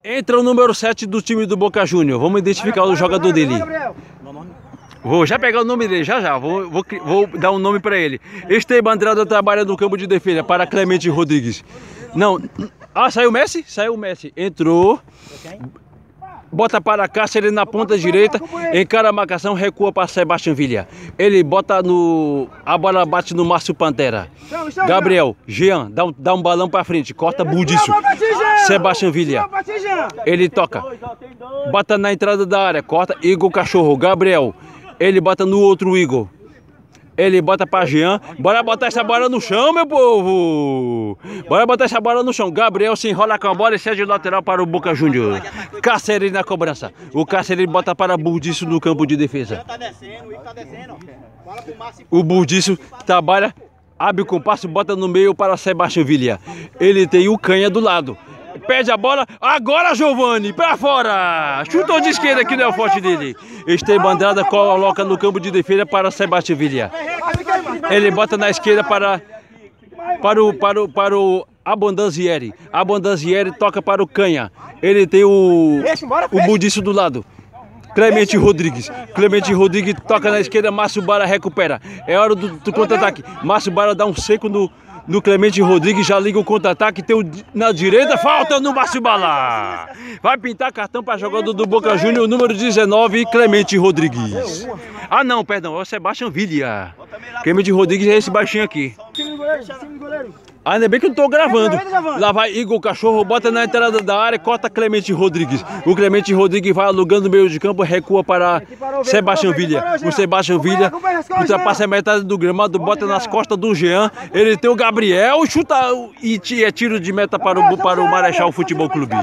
Entra o número 7 do time do Boca Júnior. Vamos identificar o jogador dele. Vou já pegar o nome dele, já. Vou dar um nome para ele. Esteban Andrada trabalha no campo de defesa para Clemente Rodrigues. Não. Ah, saiu o Messi? Saiu o Messi. Entrou. Bota para Cáceres na ponta direita, encara a marcação, recua para Sebastião Villa. Ele bota no... A bola bate no Márcio Pantera. Gabriel, Jean, dá um balão para frente, corta Budiço. Sebastião Villa. Ele toca. Bota na entrada da área, corta Igor Cachorro. Gabriel, ele bota no outro Igor. Ele bota para Jean. Bora botar essa bola no chão, meu povo. Bora botar essa bola no chão. Gabriel se enrola com a bola e sai de lateral para o Boca Júnior. Cáceres na cobrança. O Cáceres bota para Budiço no campo de defesa. O Budiço trabalha, abre o compasso, bota no meio para Sebastião Villa. Ele tem o Canha do lado. Perde a bola, agora Giovani, pra fora! Chutou de esquerda, que não é o forte dele. Esteban Andrada coloca no campo de defesa para Sebastião Villa. Ele bota na esquerda para o Abondanzieri. Abondanzieri toca para o Canha. Ele tem o Budiço do lado. Clemente Rodrigues. Clemente Rodrigues toca na esquerda, Márcio Bara recupera. É hora do contra-ataque. Márcio Bara dá um seco no Clemente Rodrigues, já liga o contra-ataque, tem na direita, falta no Márcio Bala. Vai pintar cartão para jogador do Boca Júnior, número 19, Clemente Rodrigues. Ah não, perdão, é o Sebastião Villa. Clemente Rodrigues é esse baixinho aqui. Ainda bem que eu não tô gravando. Lá vai Igor Cachorro, bota na entrada da área, corta Clemente Rodrigues. O Clemente Rodrigues vai alugando no meio de campo, recua para Sebastião Villa. O Sebastião Villa ultrapassa a metade do gramado, bota nas costas do Jean. Ele tem o Gabriel, chuta e é tiro de meta para o Marechal Futebol Clube.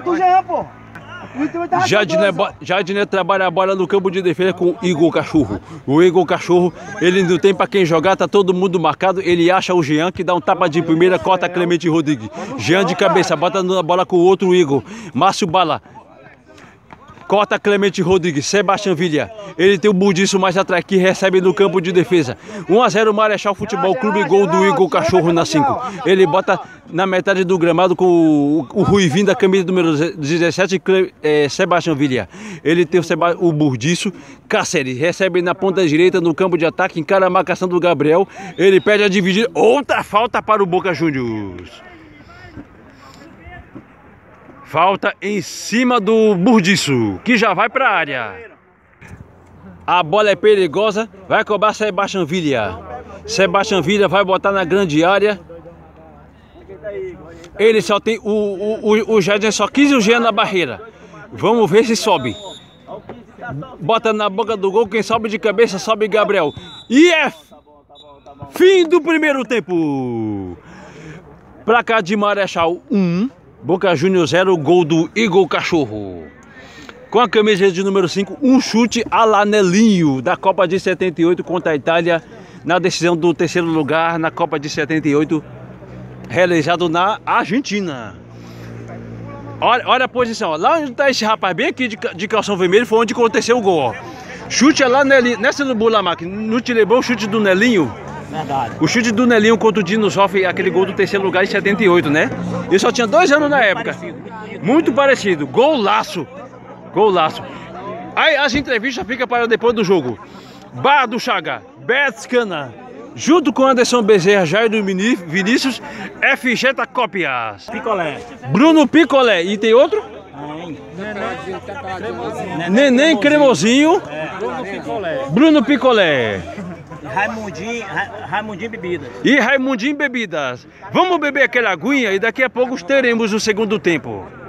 Jardiné trabalha a bola no campo de defesa com o Igor Cachorro. O Igor Cachorro, ele não tem para quem jogar, tá todo mundo marcado. Ele acha o Jean, que dá um tapa de primeira, corta Clemente Rodrigues. Jean de cabeça, bota na bola com o outro Igor. Márcio Bala. Corta Clemente Rodrigues, Sebastião Villa. Ele tem o Budiço mais atrás, que recebe no campo de defesa. 1 a 0 Marechal Futebol Clube, gol do Igor Cachorro na 5. Ele bota na metade do gramado com o Ruivinho da camisa número 17, Sebastião Villa. Ele tem o Budiço, Cáceres, recebe na ponta direita no campo de ataque, encara a marcação do Gabriel. Ele pede a dividir, outra falta para o Boca Juniors. Falta em cima do Budiço, que já vai para a área. A bola é perigosa, vai cobrar Sebastião Villa. Sebastião Villa vai botar na grande área. Ele só tem o Jardim, só 15 o Jean na barreira. Vamos ver se sobe. Bota na boca do gol, quem sobe de cabeça sobe Gabriel. E é fim do primeiro tempo. Placar de Marechal 1. Boca Júnior 0, gol do Igor Cachorro. Com a camisa de número 5, um chute a la Nelinho, da Copa de 78 contra a Itália, na decisão do terceiro lugar na Copa de 78, realizado na Argentina. Olha a posição, lá onde está esse rapaz, bem aqui de calção vermelho, foi onde aconteceu o gol. Ó. Chute a la Nelinho, nessa no Bulamac, não te lembrou o chute do Nelinho? Verdade. O chute do Nelinho contra o Dino Sofre, aquele gol do terceiro lugar em 78, né? Ele só tinha 2 anos na época. Muito parecido. Golaço. Golaço. Aí as entrevistas ficam para depois do jogo. Bar do Chaga, Betscana, junto com Anderson Bezerra, Jair do Vinícius, FG Cópias. Picolé. Bruno Picolé. E tem outro? Neném Cremosinho. Bruno Picolé. Raimundinho Bebidas. E Raimundinho Bebidas. Vamos beber aquela aguinha e daqui a pouco teremos o segundo tempo.